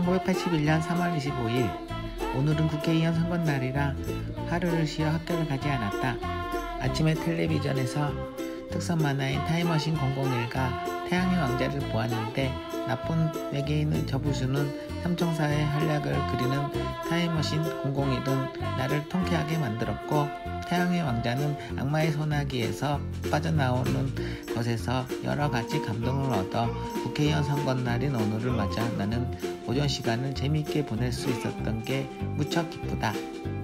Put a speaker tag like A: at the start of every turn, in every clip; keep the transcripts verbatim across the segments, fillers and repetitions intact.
A: 천구백팔십일 년 삼월 이십오일 오늘은 국회의원 선거날이라 하루를 쉬어 학교를 가지 않았다. 아침에 텔레비전에서 특선 만화인 타임머신 공공일과 태양의 왕자를 보았는데 나쁜 외계인은 저부수는 삼총사의 활약을 그리는 타임머신 공공일은 나를 통쾌하게 만들었고, 태양의 왕자는 악마의 소나기에서 빠져나오는 것에서 여러가지 감동을 얻어 국회의원 선거날인 오늘을 맞아 나는 오전 시간을 재미있게 보낼 수 있었던 게 무척 기쁘다.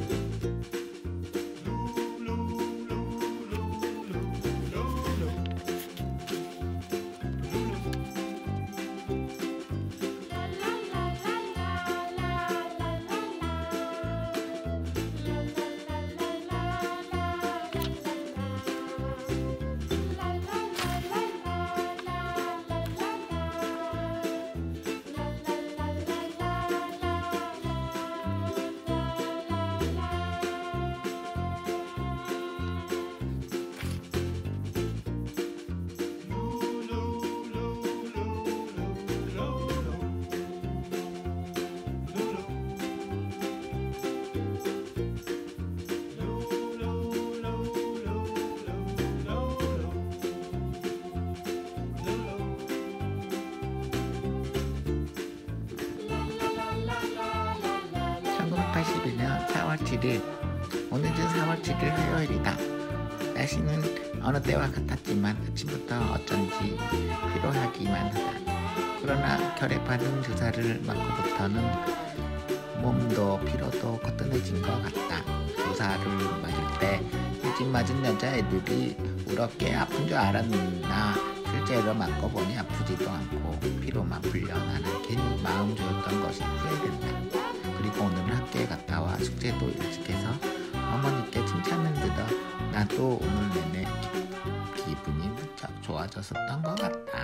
A: 천구백팔십일 년 사월 칠일, 오늘은 사월 칠일 화요일이다. 날씨는 어느 때와 같았지만 아침부터 어쩐지 피로하기만 하다. 그러나 결핵 반응 주사를 맞고부터는 몸도 피로도 거뜬해진 것 같다. 주사를 맞을 때 일찍 맞은 여자애들이 우럽게 아픈 줄 알았나, 실제로 맞고 보니 아프지도 않고 피로만 풀려 나는 괜히 마음 졸였던 것이 후회된다. 그리고 오늘은 학교에 갔다 와 숙제도 일찍 해서 어머니께 칭찬을 들어 나도 오늘 내내 기, 기분이 무척 좋아졌었던 것 같다.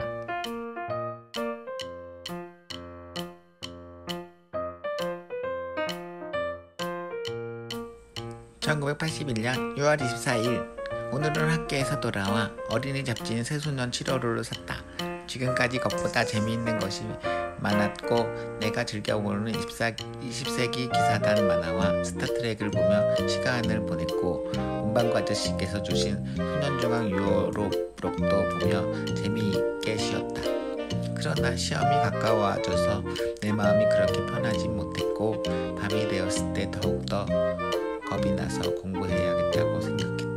A: 천구백팔십일 년 유월 이십사일, 오늘은 학교에서 돌아와 어린이 잡지인 새소년 칠월호를 샀다. 지금까지 것보다 재미있는 것이 많았고 내가 즐겨보는 이십 세기 기사단 만화와 스타트rek을 보며 시간을 보냈고, 문방구 아저씨께서 주신 소년중앙 유로록도 보며 재미있게 쉬었다. 그러나 시험이 가까워져서 내 마음이 그렇게 편하지 못했고, 밤이 되었을 때 더욱더 겁이 나서 공부해야겠다고 생각했다.